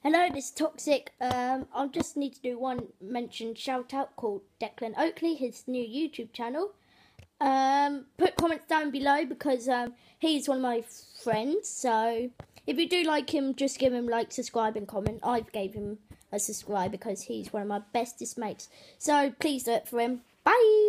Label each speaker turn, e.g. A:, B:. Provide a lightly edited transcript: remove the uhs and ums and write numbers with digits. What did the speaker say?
A: Hello, this is Toxic. I just need to do one shout out called Declan Oakley, his new YouTube channel. Put comments down below because he's one of my friends. So if you do like him, just give him like, subscribe and comment. I've gave him a subscribe because he's one of my bestest mates. So please do it for him. Bye.